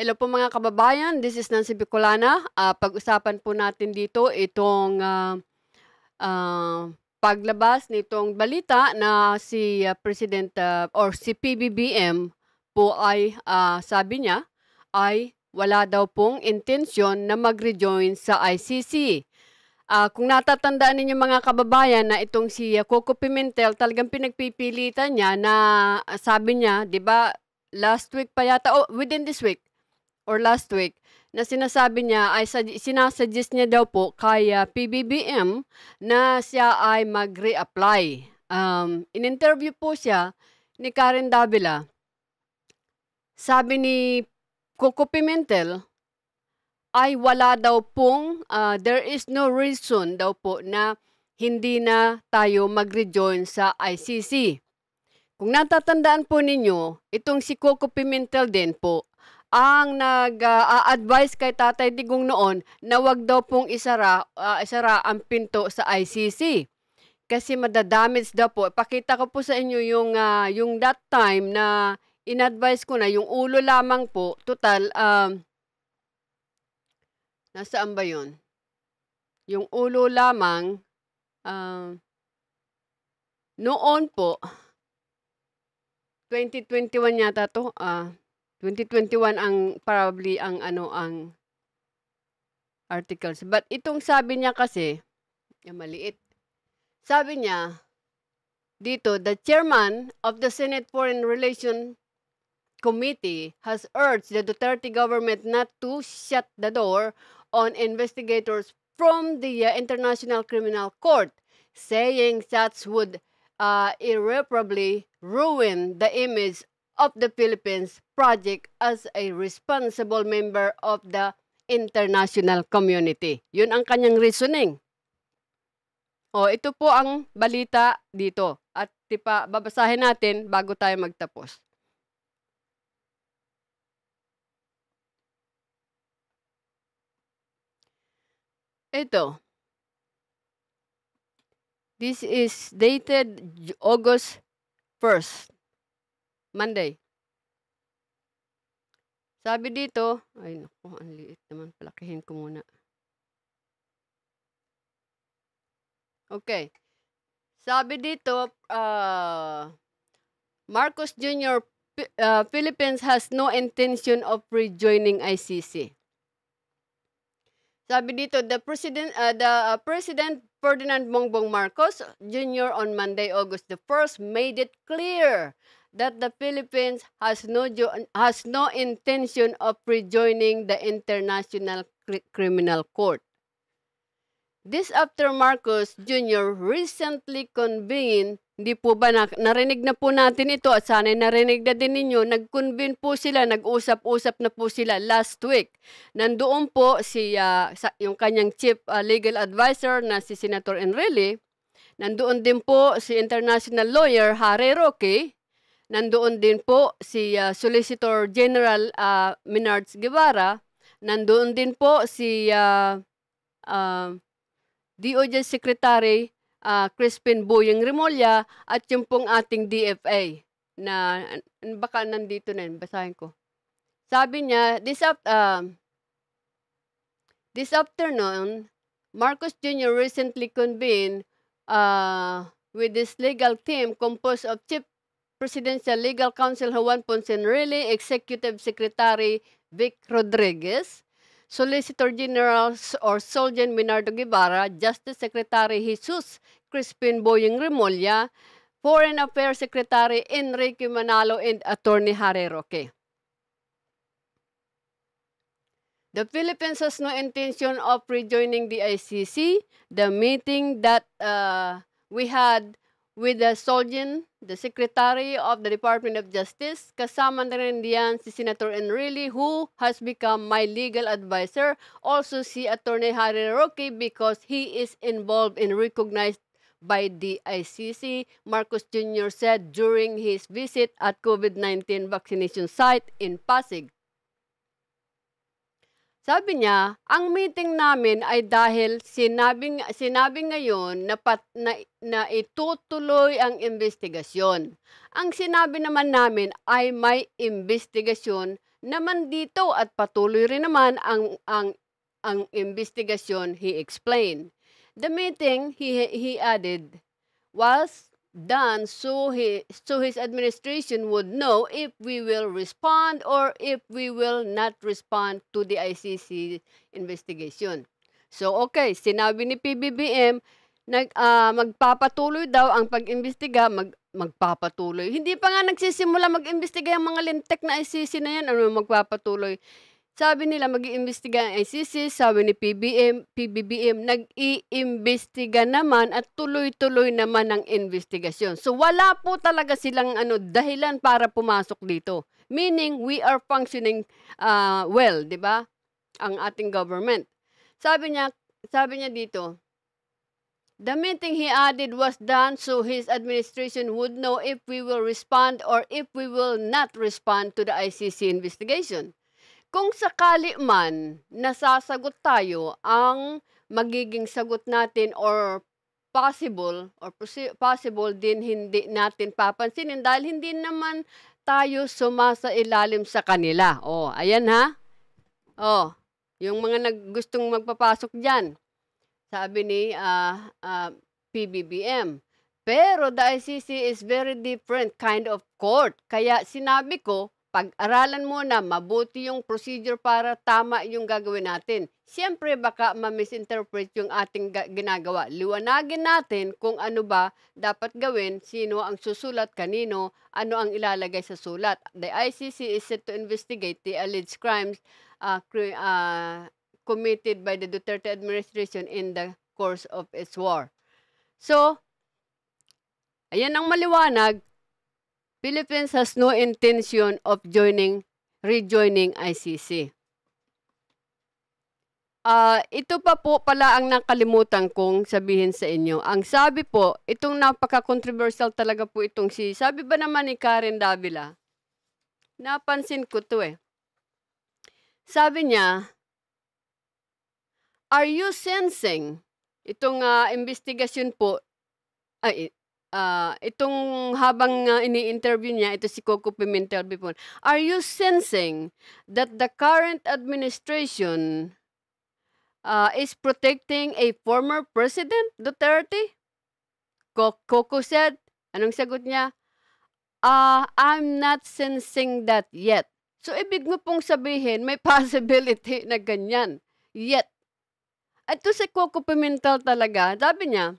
Hello po mga kababayan, this is Nancy Bicolana. Pag-usapan po natin dito itong paglabas nitong balita na si President or si PBBM po ay sabi niya ay wala daw pong intensyon na mag-rejoin sa ICC. Kung natatandaan ninyo mga kababayan na itong si Coco Pimentel, talagang pinagpipilitan niya na sabi niya, 'di ba, last week pa yata, within this week or last week, na sinasabi niya ay sinasuggest niya daw po kay PBBM na siya ay mag-reapply. In-interview po siya ni Karen Davila. Sabi ni Coco Pimentel ay wala daw pong, there is no reason daw po na hindi na tayo mag-rejoin sa ICC. Kung natatandaan po ninyo, itong si Coco Pimentel din po ang nag-advise kay Tatay Digong noon na wag daw pong isara ang pinto sa ICC. Kasi madadamage daw po. Pakita ko po sa inyo yung that time na in-advise ko na yung ulo lamang po, total, nasaan ba yun? Yung ulo lamang, noon po, 2021 yata to, 2021 ang probably ang articles. But itong sabi niya kasi, maliit. Sabi niya dito, the chairman of the Senate Foreign Relations Committee has urged the Duterte government not to shut the door on investigators from the International Criminal Court, saying such would irreparably ruin the image of the Philippines project as a responsible member of the international community. Yun ang kanyang reasoning. Ito po ang balita dito. At babasahin natin bago tayo magtapos. Ito. This is dated August 1st. Monday. Sabi dito, ay naku, ang liit naman, palakihin ko muna. Okay. Sabi dito, Marcos Jr., Philippines has no intention of rejoining ICC. Sabi dito, the President Ferdinand Bongbong Marcos Jr. on Monday, August the 1st, made it clear that the Philippines has no intention of rejoining the International Criminal Court. This after Marcos Jr. recently convened, hindi po ba narinig na po natin ito at sana'y narinig na din ninyo, nag-convene po sila, nag-usap-usap na po sila last week. Nandoon po yung kanyang chief legal advisor na si Senator Enrile, nandoon din po si international lawyer Harry Roque, nandoon din po si Solicitor General Menards Guevara, nandoon din po si DOJ Secretary Crispin Boyeng Remulla at yung pong ating DFA na baka nandito na yun, basahin ko. Sabi niya, this afternoon, Marcos Jr. recently convened with this legal team composed of Chief Presidential Legal Counsel Juan Ponce Enrile, Executive Secretary Vic Rodriguez, Solicitor General or Solgen Minardo Guevara, Justice Secretary Jesus Crispin Boyeng Remulla, Foreign Affairs Secretary Enrique Manalo, and Attorney Harry Roque. The Philippines has no intention of rejoining the ICC. The meeting that we had with the Solgen, the Secretary of the Department of Justice, kasama na rin diyan si Senator Enrile, who has become my legal advisor, also si Attorney Harry Roque because he is involved and recognized by the ICC, Marcos Jr. said during his visit at COVID-19 vaccination site in Pasig. Sabi niya, ang meeting namin ay dahil sinabi ngayon na itutuloy ang investigasyon. Ang sinabi naman namin ay may investigasyon naman dito at patuloy rin naman ang investigasyon, he explained. The meeting, he added, was done so his administration would know if we will respond or if we will not respond to the ICC investigation. So okay, sinabi ni PBBM magpapatuloy daw ang pag-imbestiga, magpapatuloy. Hindi pa nga nagsisimula mag-imbestiga yung mga lintek na ICC na yan, ano magpapatuloy. Sabi nila mag-iimbestiga ang ICC, sabi ni PBBM, nag-iimbestiga naman at tuloy-tuloy naman ang investigasyon. So wala po talaga silang dahilan para pumasok dito. Meaning, we are functioning well, di ba? Ang ating government. Sabi niya dito, the meeting, he added, was done so his administration would know if we will respond or if we will not respond to the ICC investigation. Kung sakali man nasasagot tayo, ang magiging sagot natin or possible din hindi natin papansinin dahil hindi naman tayo sumasailalim sa kanila. Oh, ayan ha. Oh, yung mga gustong magpapasok diyan. Sabi ni PBBM. Pero the ICC is very different kind of court. Kaya sinabi ko, pag-aralan muna mabuti yung procedure para tama yung gagawin natin. Siyempre baka ma-misinterpret yung ating ginagawa. Liwanagin natin kung ano ba dapat gawin, sino ang susulat, kanino, ano ang ilalagay sa sulat. The ICC is set to investigate the alleged crimes committed by the Duterte administration in the course of its war. So, ayan ang maliwanag. Philippines has no intention of rejoining ICC. Ito pa po pala ang nakalimutan kong sabihin sa inyo. Ang sabi po, itong napaka-controversial talaga po itong sabi ba naman ni Karen Davila? Napansin ko to eh. Sabi niya, are you sensing itong investigasyon po, itong habang ini-interview niya, ito si Coco Pimentel before, are you sensing that the current administration is protecting a former President Duterte? Coco said, anong sagot niya? I'm not sensing that yet. So, ibig mo pong sabihin, may possibility na ganyan. Yet. Ito si Coco Pimentel talaga, sabi niya,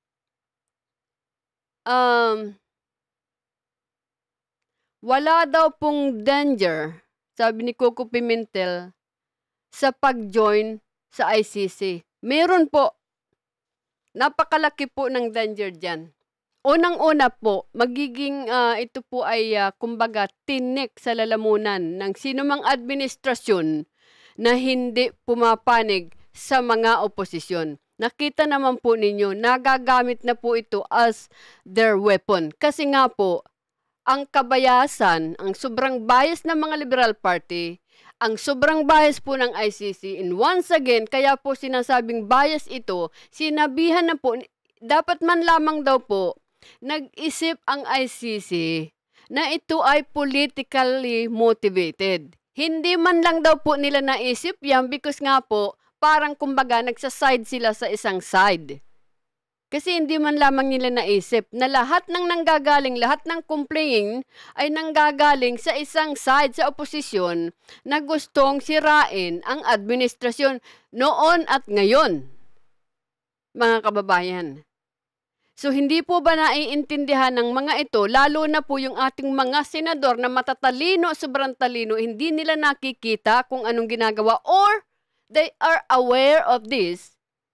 wala daw pong danger, sabi ni Coco Pimentel, sa pag-join sa ICC. Meron po. Napakalaki po ng danger dyan. Unang-una po, magiging ito po ay kumbaga tinik sa lalamunan ng sinumang administrasyon na hindi pumapanig sa mga oposisyon. Nakita naman po ninyo, nagagamit na po ito as their weapon. Kasi nga po, ang kabayasan, ang sobrang bias ng mga Liberal Party, ang sobrang bias po ng ICC, and once again, kaya po sinasabing bias ito, sinabihan na po, dapat man lamang daw po, nag-isip ang ICC na ito ay politically motivated. Hindi man lang daw po nila naisip yan because nga po, parang kumbaga nagsaside sila sa isang side. Kasi hindi man lamang nila naisip na lahat ng nanggagaling, lahat ng complaint ay nanggagaling sa isang side, sa oposisyon na gustong sirain ang administrasyon noon at ngayon, mga kababayan. So hindi po ba naiintindihan ng mga ito, lalo na po yung ating mga senador na matatalino, sobrang talino, hindi nila nakikita kung anong ginagawa or they are aware of this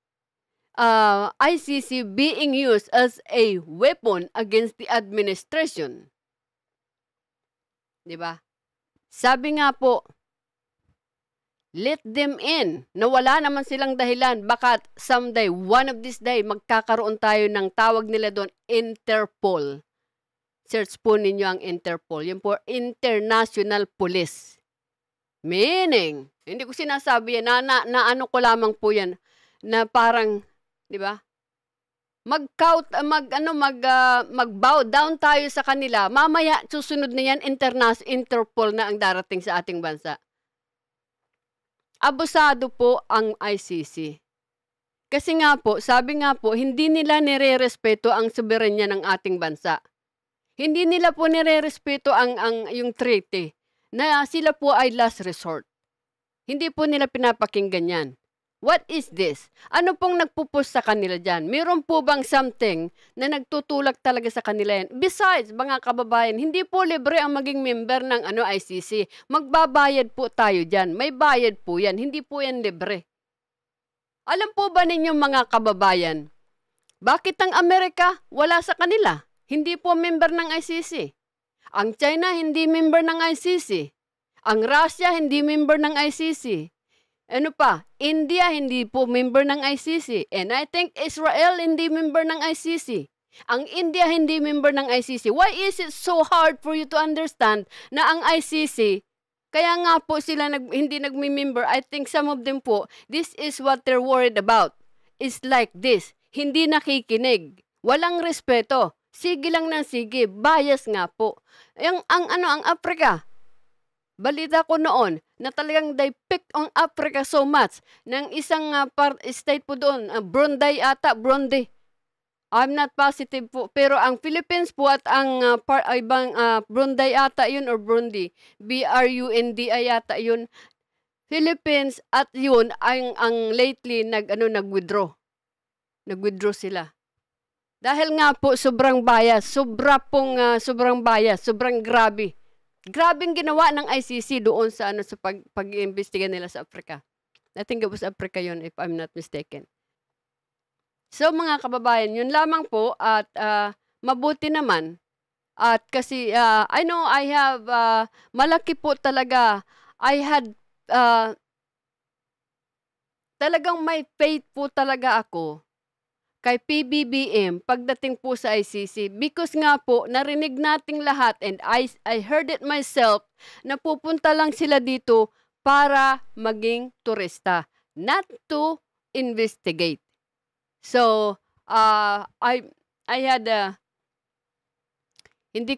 ICC being used as a weapon against the administration. Diba? Sabi nga po, let them in. Na wala naman silang dahilan. Baka someday, one of this day, magkakaroon tayo ng tawag nila doon, Interpol. Search po ninyo ang Interpol. Yun po, International Police. Meaning, hindi ko sinasabi yan, na ano ko lamang po yan, na parang, di ba? mag-bow down tayo sa kanila, mamaya susunod na yan, Interpol na ang darating sa ating bansa. Abusado po ang ICC. Kasi nga po, sabi nga po, hindi nila nire-respeto ang soberanya ng ating bansa. Hindi nila po nire-respeto yung treaty na sila po ay last resort. Hindi po nila pinapakinggan yan. What is this? Ano pong nagpupus sa kanila dyan? Meron po bang something na nagtutulak talaga sa kanila yan? Besides, mga kababayan, hindi po libre ang maging member ng ICC. Magbabayad po tayo dyan. May bayad po yan. Hindi po yan libre. Alam po ba ninyo mga kababayan, bakit ang Amerika wala sa kanila? Hindi po member ng ICC. Ang China hindi member ng ICC. Ang Russia hindi member ng ICC. Ano pa? India hindi po member ng ICC. And I think Israel hindi member ng ICC. Ang India hindi member ng ICC. Why is it so hard for you to understand na ang ICC, kaya nga po sila hindi nagmi-member? I think some of them po, this is what they're worried about. It's like this. Hindi nakikinig. Walang respeto. Sige lang ng sige. Bias nga po. Ang Africa, balita ko noon na talagang they picked on Africa so much ng isang state po doon, Brunei ata, Burundi. I'm not positive po. Pero ang Philippines po at ang ibang Brunei ata yun or Burundi, BRUNDI ata yun. Philippines at yun ang lately nag-withdraw. Nag-withdraw sila. Dahil nga po sobrang bias, sobrang bias, sobrang grabe. Grabing ginawa ng ICC doon sa pag-iimbestiga nila sa Africa. I think it was Africa yun if I'm not mistaken. So mga kababayan, yun lamang po at mabuti naman. At kasi I know I have malaki po talaga. I had talagang may faith po talaga ako kay PBBM pagdating po sa ICC because nga po narinig nating lahat and I heard it myself na pupunta lang sila dito para maging turista, not to investigate. So I had hindi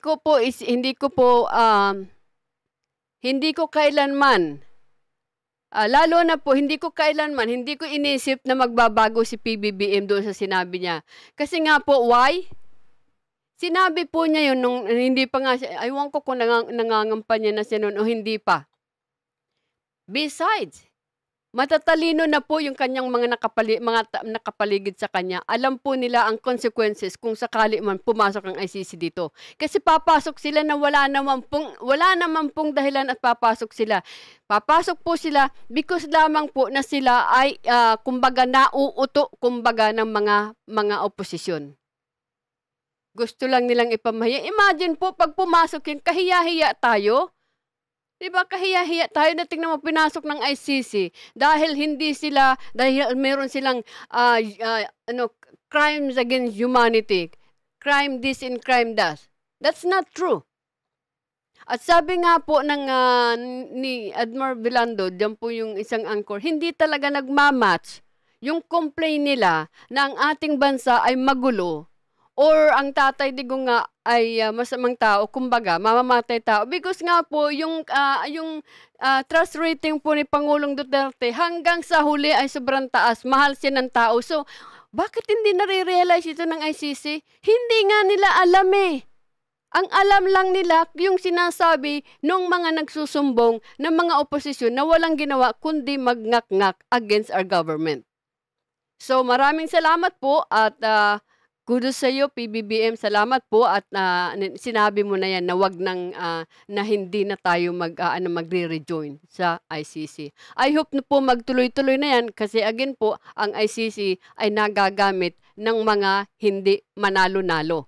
ko kailanman lalo na po, hindi ko inisip na magbabago si PBBM doon sa sinabi niya. Kasi nga po, why? Sinabi po niya yun nung hindi pa nga siya, aywan ko kung nangangampanya na siya noon o hindi pa. Besides, matatalino na po yung kanyang mga nakapaligid sa kanya. Alam po nila ang consequences kung sakali man pumasok ang ICC dito. Kasi papasok sila na wala naman pong dahilan at papasok sila. Papasok po sila because lamang po na sila ay kumbaga nauuto kumbaga ng mga oposisyon. Gusto lang nilang ipamahiya. Imagine po pag pumasok yun, kahiya-hiya tayo. Diba, kahiya-hiya tayo na tingnan mo pinasok ng ICC dahil meron silang crimes against humanity. Crime this and crime that. That's not true. At sabi nga po ni Admiral Vilando, diyan po yung isang anchor, hindi talaga nagmamatch yung complaint nila na ang ating bansa ay magulo or ang Tatay Digong nga ay masamang tao, kumbaga, mamamatay tao. Because nga po, yung trust rating po ni Pangulong Duterte hanggang sa huli ay sobrang taas. Mahal siya ng tao. So, bakit hindi nare-realize ito ng ICC? Hindi nga nila alam eh. Ang alam lang nila yung sinasabi ng mga nagsusumbong ng mga oposisyon na walang ginawa kundi magngak-ngak against our government. So, maraming salamat po at kudos sa iyo, PBBM. Salamat po at sinabi mo na yan na wag na hindi na tayo magre-rejoin sa ICC. I hope na po magtuloy-tuloy na yan kasi again po, ang ICC ay nagagamit ng mga hindi manalo-nalo.